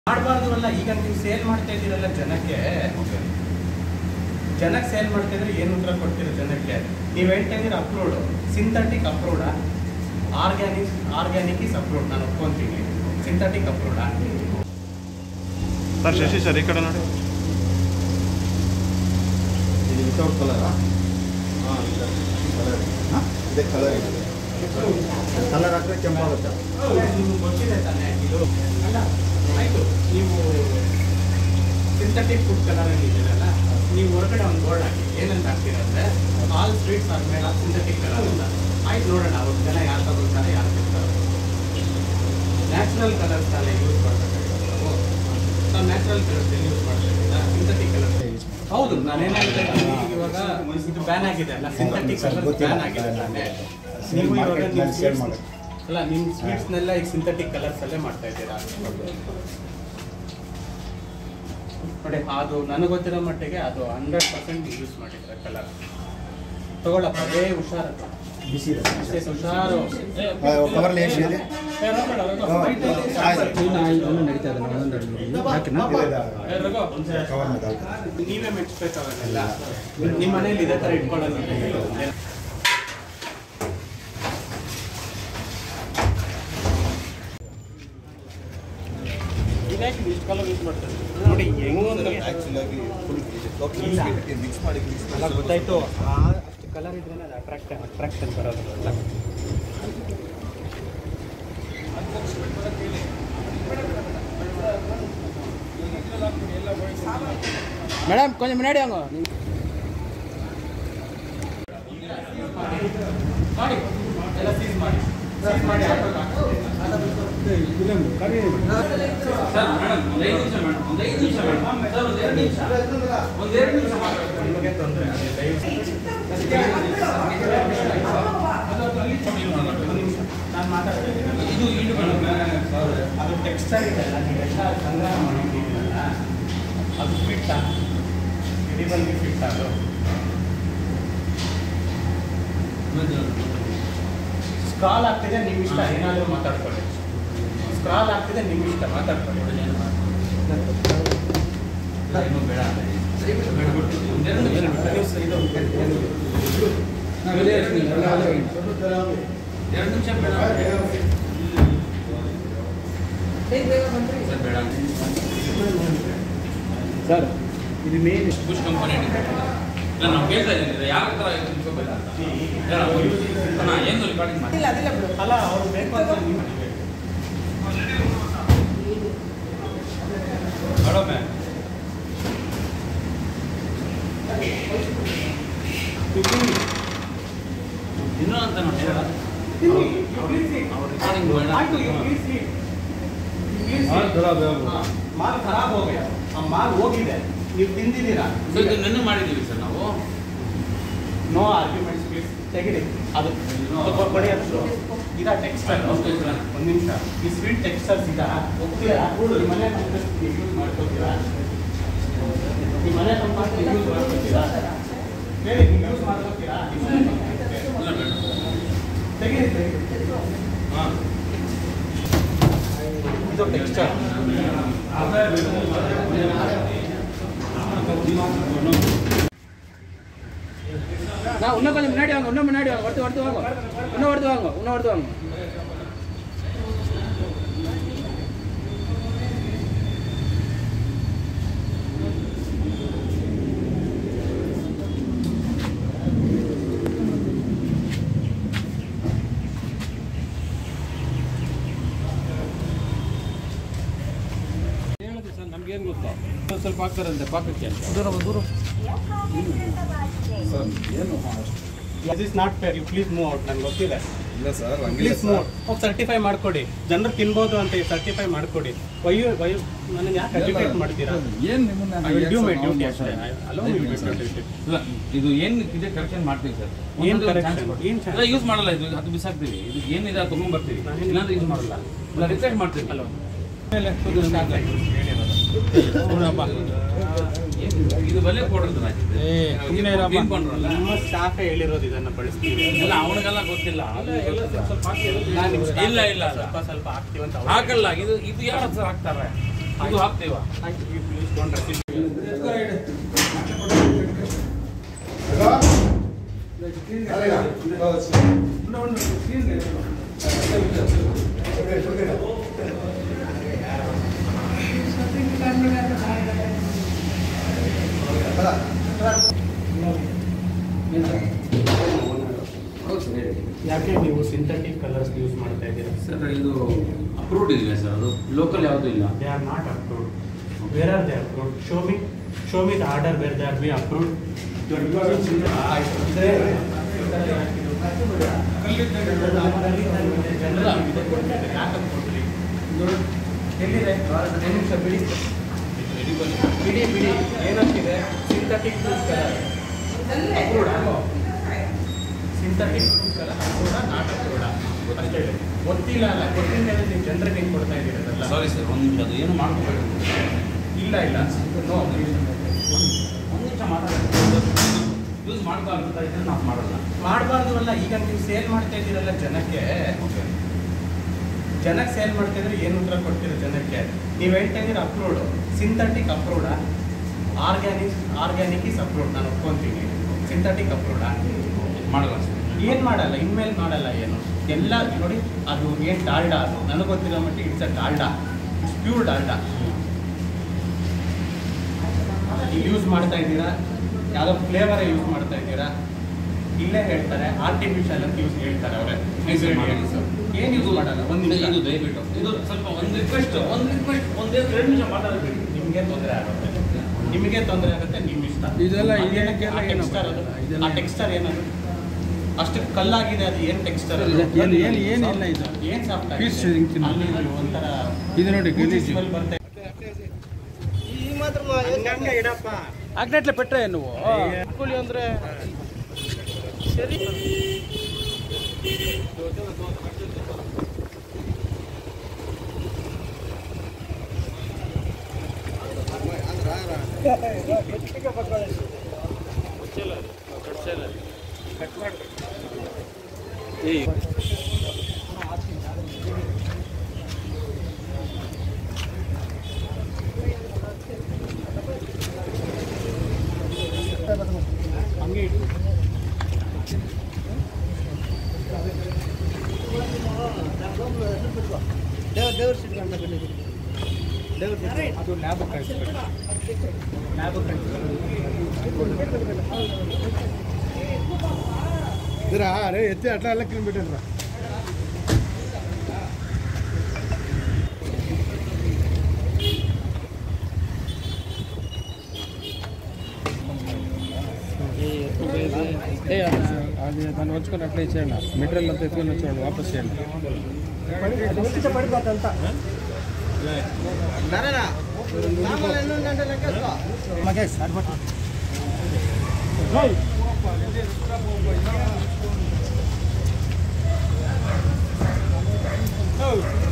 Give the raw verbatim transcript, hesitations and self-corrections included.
ಮಾಡಬಾರ್ದು ಅಲ್ಲ. ಈಗ ನೀವು ಸೇಲ್ ಮಾಡ್ತಾ ಇದ್ದೀರಲ್ಲ ಜನಕ್ಕೆ, ಜನಕ್ಕೆ ಸೇಲ್ ಮಾಡ್ತಾ ಇದ್ರೆ ಏನು ಉತ್ತರ ಕೊಡ್ತೀರ ಜನಕ್ಕೆ? ನೀವು ಹೇಳ್ತಾ ಇದ್ದೀರ approved, synthetic approved, organic organic is approved, ನಾನು ಒಪ್ಕೊಂತೀನಿ. Synthetic approved sir Shashi sir ಈ ಕಡೆ ನೋಡಿ. ಇದು ವಿತೌಟ್ ಕಲರ್? ಹಾಂ ಕಲರ್ ಹಾಂ ಇದೆ ಕಲರ್ ಇದೆ. ಕಲರ್ ಹಾಕಿದ್ರೆ ಕೆಂಪಾಗುತ್ತೆ. ನಿಮ್ಗೆ ಗೊತ್ತಿದೆ ತಾನೇ ಇದು? ಅಲ್ಲ ಆಯಿತು, ನೀವು ಸಿಂಥೆಟಿಕ್ ಫುಡ್ ಕಲರಲ್ಲಿ ಇದ್ದೀರಲ್ಲ, ನೀವು ಹೊರಗಡೆ ಒಂದು ಬೋರ್ಡ್ ಹಾಕಿ ಏನಂತ ಹಾಕ್ತೀರಂದ್ರೆ all sweets are made of synthetic colour ಅಂತ. ಆಯ್ತು, ನೋಡೋಣ ಅವ್ರ ಜನ ಯಾರು ತಗೊಳ್ತಾರೆ ಯಾರು ತಿಂತಾರೆ. ನ್ಯಾಚುರಲ್ ಕಲರ್ಸ್ ತಾನೇ ಯೂಸ್ ಮಾಡಬೇಕಾಗಿರೋದು ನಾವು. ನಾವು ನ್ಯಾಚುರಲ್ ಕಲರ್ಸ್ ಯೂಸ್ ಮಾಡ್ತಿದ್ದೀರಾ, ಸಿಂಥೆಟಿಕ್ ಕಲರ್ಸ್ ಹೌದು. ನಾನೇನು ಹೇಳ್ತಾ ಇದ್ದೀನಿ, ಇವಾಗ ಇದು ಬ್ಯಾನ್ ಆಗಿದೆ ಅಲ್ಲ, ಸಿಂಥೆಟಿಕ್ ಕಲರ್ ಬ್ಯಾನ್ ಆಗಿದೆ ತಾನೇ. ನೀವು ಇವಾಗ ನಿಮ್ಮ ಸ್ವೀಟ್ಸ್ ಅಲ್ಲ, ನಿಮ್ಮ ಸ್ವೀಟ್ಸ್ನೆಲ್ಲ ಈಗ ಸಿಂಥೆಟಿಕ್ ಕಲರ್ಸ್ ಅಲ್ಲೇ ಮಾಡ್ತಾ ಇದ್ದೀರಾ ನೋಡಿ. ಅದು ನನಗೆ ಗೊತ್ತಿರೋ ಮಟ್ಟಿಗೆ ಅದು ಹಂಡ್ರೆಡ್ ಪರ್ಸೆಂಟ್ ಯೂಸ್ ಮಾಡಿದ್ರೆ ಕಲರ್. ತಗೊಳ್ಳಪ್ಪ, ಅದೇ ಹುಷಾರು, ಬಿಸಿ ಇದೆ ಹುಷಾರು. ಕವರ್ಲಿ ಎಷ್ಟು ಇದೆ? ನೀವೇ ಮೆಚ್ಬೇಕಾಗಲ್ಲ. ನಿಮ್ಮ ಮನೇಲಿ ಇದೇ ಥರ ಇಟ್ಕೊಳ್ಳೋದು. ಇಷ್ಟು ಕಲರ್ ಯೂಸ್ ಮಾಡ್ತಾರೆ ನೋಡಿ, ಹೆಂಗೆ ಆ್ಯಕ್ಚುಲಾಗಿ ಫುಲ್ ಮಿಕ್ಸ್ ಮಾಡಿ ಎಲ್ಲ ಗೊತ್ತಾಯ್ತು. ಅಷ್ಟು ಕಲರ್ ಇದ್ರೆ ಅದು ಅಟ್ರಾಕ್ಟ್ ಅಟ್ರಾಕ್ಷನ್ ಬರೋದು. ಮೇಡಮ್ ಕೊಂಚ ಮುನ್ನಾಡಿ ಹಂಗ ಮಾಡಿ ಎಲ್ಲ ಸೀಸ್ ಮಾಡಿ ಸೀಸ್ ಮಾಡಿ ನಿಮಗೆ ತೊಂದರೆ ನಾನು ಮಾತಾಡ್ತೀನಿ. ಇದು ಇದು ಅದು ಟೆಕ್ಸ್ಟೈಲ್ ಇದೆಲ್ಲ, ನೀವೆಲ್ಲ ಸಂಗ್ರಹ ಮಾಡಿದ್ದೀರಲ್ಲ, ಅದು ಫಿಟ್ ಎಡಿಬಲ್ಗೆ ಫಿಟ್ ಅದು. ಸ್ಕ್ರಾಲ್ ಆಗ್ತಿದೆ, ನಿಮ್ಮ ಇಷ್ಟ, ಏನಾದರೂ ಮಾತಾಡ್ಕೊಳ್ಳಿ. ಸ್ಕ್ರಾಲ್ ಆಗ್ತಿದೆ, ನಿಮ್ಮ ಇಷ್ಟ, ಮಾತಾಡ್ಕೊಳ್ಳಿ. ಎರಡು ನಿಮಿಷ ಸರ್, ಇದು ಮೇನ್ ಬುಷ್ ಕಂಪನಿ ನಾವು ಕೇಳ್ತಾ ಇದ್ದೀನಿ ಯಾವ ಥರ ಏನು ರೆಕಾರ್ಡಿಂಗ್ ಮಾಡಿ ಅಲ್ಲ, ಅವ್ರು ಬೇಕು ಅಂತ ನೀವು ಮೇಡಮ್ ಇನ್ನೂ ಅಂತ ನೋಡಿ ಮಾಲ್ ಖರಾಬ್ ಹೋಗಿ ಆ ಮಾಲ್ ಹೋಗಿದೆ, ನೀವು ತಿಂದಿದ್ದೀರಾ. ಇದು ನೆನ್ನೆ ಮಾಡಿದ್ದೀವಿ ಸರ್ ನಾವು. ನೋ ಆರ್ಗ್ಯುಮೆಂಟ್ಸ್ ಪ್ಲೀಸ್, ತೆಗಿರಿ ಅದು ಕೊಡಿ. ಅದು ಇದಾ ಟೆಕ್ಸ್ಟೈಲ್? ಒಂದು ನಿಮಿಷ, ಈ ಸ್ವೀಟ್ ಟೆಕ್ಸ್ಟೈಲ್ಸ್ ಇದಾ ಹೋಗ್ತೀರಾ? ನಿಮ್ಮ ಮನೆ ನೀವು ಯೂಸ್ ಮಾಡ್ಕೋತೀರಾ? ನಿಮ್ಮ ಮನೆ ಕಂಪಾರ್ಟ್ ಯೂಸ್ ಮಾಡ್ಕೋತೀರಾ? ಹೇಳಿ, ನೀವು ಯೂಸ್ ಮಾಡ್ಕೋತೀರಾ? ತೆಗೀರಿ ತೆಗೀರಿ. ಹಾಂ, ಇದು ಟೆಕ್ಸ್ಟೈಲ್. நான் இன்னும் கொஞ்சம் முன்னாடி வாங்க, இன்னும் முன்னாடி வாங்க, ஒருத்து ஒருத்து வாங்க, இன்னும் ஒருத்து வாங்க, இன்னும் ஒருத்து வாங்க. ಹೇಳಿದೆ ಸರ್, ನಮ್ಗೇನು ಗೊತ್ತಾ, ಸ್ವಲ್ಪ ಹಾಕ್ತಾರಂತೆ ಪಾಕಕ್ಕೆ. ದೂರ ದೂರ ಸರ್ ಏನು this is not fair, you please move out. ನನಗೆ ಗೊತ್ತಿದೆ. ಇಲ್ಲ ಸರ್, ಪ್ಲೀಸ್ ಮೂವ್ ಹೋಗಿ ಸರ್ಟಿಫೈ ಮಾಡಿಕೊಡಿ. ಜನರು ತಿನ್ಬೋದು ಅಂತ ಸರ್ಟಿಫೈ ಮಾಡಿಕೊಡಿ. ವಯು ವಯು ನನಗೆ ಯಾಕೆ ಅಜಿಟೇಟ್ ಮಾಡ್ತೀರಾ? ಏನು ನಿಮ್ಮನ್ನ I will do my duty ಅಷ್ಟೇ. Allow you my duty. ಇಲ್ಲ, ಇದು ಏನು ಇದೆ ಕರೆಕ್ಷನ್ ಮಾಡ್ತೀವಿ ಸರ್. ಏನು ಕರೆಕ್ಷನ್? ಏನು ಇಲ್ಲ, ಯೂಸ್ ಮಾಡಲ್ಲ, ಇದು ಅದು ಬಿಸಾಕ್ತೀವಿ. ಇದು ಏನಿದೆ ಅದು ತೊಗೊಂಡ್ಬರ್ತೀವಿ, ಇಲ್ಲಾಂದ್ರೆ ಯೂಸ್ ಮಾಡಲ್ಲ. ಇಲ್ಲ, ರಿಪ್ಲೇಸ್ ಮಾಡ್ತೀವಿ. ಹಲೋ ಇದು ಬೆಲೆ ಕೊಡ್ರಲ್ಲ, ನಮ್ಮ ಸ್ಟಾಫ್ ಹೇಳಿರೋದು ಇದನ್ನ ಬಳಸ್ತೀವಿ. ಇಲ್ಲ ಅವನಿಗೆಲ್ಲ ಗೊತ್ತಿಲ್ಲ. ಸ್ವಲ್ಪ ಇಲ್ಲ ಇಲ್ಲ ಸ್ವಲ್ಪ ಸ್ವಲ್ಪ ಹಾಕ್ತೀವಿ ಅಂತ ಹಾಕಲ್ಲ. ಇದು ಇದು ಯಾರು ಸರ್ ಹಾಕ್ತಾರೆ? ಇದು ಹಾಕ್ತೀವ ಪ್ಲೀಸ್ ಡೋಂಟ್ ರೆಸಿಸ್ಟ್. ಯಾಕೆ ನೀವು ಸಿಂಥೆಟಿಕ್ ಕಲರ್ಸ್ ಯೂಸ್ ಮಾಡ್ತಾ ಇದ್ದೀರಾ? ಸರ್ ಇದು ಅಪ್ರೂವ್ಡ್ ಇದೆಯಾ ಸರ್? ಅದು ಲೋಕಲ್ ಯಾವುದೂ ಇಲ್ಲ. They are not approved. Where are they approved? Show me show me the order where they are be approved. ಎಲ್ಲಿದೆ? ನಿಮಿಷ ಬಿಡಿ ಬಿಡಿ ಬಿಡಿ ಏನಂತಿದೆ? Synthetic colour approved. Synthetic colour approved not approved ಅಷ್ಟೇ ಇದೆ. ಗೊತ್ತಿಲ್ಲ ಅಲ್ಲ, ಗೊತ್ತಿಲ್ಲ ನೀವು ಜನರಿಗೆ ಹೆಂಗೆ ಕೊಡ್ತಾ ಇದ್ದೀರಲ್ಲ. ಸಾರಿ ಸರ್, ಒಂದು ನಿಮಿಷ ಅದು ಏನು ಮಾಡ್ಕೋಬೇಕು. ಇಲ್ಲ ಇಲ್ಲ ನೋ ಒಂದು ನಿಮಿಷ ಮಾತಾಡೋದು ಯೂಸ್ ಮಾಡ್ತಾ ಅಂತ ಇದ್ರೆ ನಾವು ಮಾಡಲ್ಲ. ಮಾಡಬಾರ್ದು ಅಲ್ಲ. ಈಗ ನೀವು ಸೇಲ್ ಮಾಡ್ತಾ ಇದ್ದೀರಲ್ಲ ಜನಕ್ಕೆ, ಓಕೆ ಜನಕ್ಕೆ ಸೇಲ್ ಮಾಡ್ತಾ ಇದ್ರೆ ಏನು ಉತ್ತರ ಕೊಡ್ತೀರ ಜನಕ್ಕೆ? ನೀವು ಹೇಳ್ತಾ ಇದ್ದೀರ approved, synthetic approved, organic organic is approved. ನಾನು ಒಪ್ಕೊಂತೀನಿ. ಸಿಂಥೆಟಿಕ್ ಅಪ್ರೂವ್ಡ ಮಾಡಲ್ಲ ಸರ್. ಏನು ಮಾಡಲ್ಲ, ಇನ್ಮೇಲೆ ಮಾಡಲ್ಲ. ಏನು ಎಲ್ಲ ನೋಡಿ, ಅದು ಏನು ಡಾಲ್ಡಾ, ಅದು ನನಗೆ ಗೊತ್ತಿರೋ ಮಟ್ಟಿಗೆ it's a Dalda, it's pure Dalda. ಇಲ್ಲಿ ಯೂಸ್ ಮಾಡ್ತಾ ಇದ್ದೀರಾ, ಯಾವುದೋ ಫ್ಲೇವರೇ ಯೂಸ್ ಮಾಡ್ತಾ ಇದ್ದೀರಾ. ಇಲ್ಲೇ ಹೇಳ್ತಾರೆ ಆರ್ಟಿಫಿಷಿಯಲ್ ಅಂತ ಯೂಸ್ ಹೇಳ್ತಾರೆ ಅವರೇ. ಏನು ಯೂಸ್ ಮಾಡಲ್ಲ. ಒಂದು ಇದು ನಿಮಿಷ ಇದು ದಯವಿಟ್ಟು ಇದು ಸ್ವಲ್ಪ ಒಂದು ರಿಕ್ವೆಸ್ಟ್ ಒಂದು ರಿಕ್ವೆಸ್ಟ್ ಒಂದೇ ಎರಡು ನಿಮಿಷ ಮಾತಾಡಬೇಕು. ನಿಮಗೆ ತೊಂದರೆ ಆಗುತ್ತೆ, ನಿಮಗೆ ತೊಂದರೆ ಆಗುತ್ತೆ, ನಿಮ್ಮ ಇಷ್ಟ. ಇದೆಲ್ಲ ಏನಕ್ಕೆ ಆ ಟೆಕ್ಸ್ಚರ್ ಅದು? ಆ ಟೆಕ್ಸ್ಚರ್ ಏನದು? ಅಷ್ಟು ಕಲ್ಲಾಗಿದೆ ಅದು. ಏನು ಟೆಕ್ಸ್ಚರ್? ಏನು ಏನು ಏನಿಲ್ಲ ಇದು. ಏನು ಸಾಫ್ಟ್ ಪೀಸ್ ಆಗಿದೆ ಅಲ್ಲಿ ಒಂಥರ ಇದು ನೋಡಿ ಗಲೀಜು. ಸ್ಮೆಲ್ ಬರ್ತಾ ಹಂಗಂಗೆ ಇಡಪ್ಪ. ಆಗ್ನೆಟ್ಲೆ ಪೆಟ್ರೆ ನೀವು ಕೂಲಿ ಅಂದರೆ ಸರಿ. ಕಟ್ ಮಾಡಿ ಹಂಗೆ ಇಟ್ಟು ದೇವ್ರ ದೇವ್ರ ಸಿಟ್ಕೊಂಡ ದೇವ್ರ ಅದು ಲ್ಯಾಬ್ ಕಳಿಸ್ಬೇಕು. ಲ್ಯಾಬ್ ಇದ್ರ ಅರೆ ಎತ್ತಿ ಅಟ್ಲ ಎಲ್ಲ ಕಿಲೋಮೀಟರ್ ఏ అది దాన్ని వచ్చుకొని అట్లా ఇచ్చేయండి. మెటీరియల్ అంతా ఎత్తుకొని వచ్చేయండి, వాపస్ చేయండి. పడిపోతుందంతా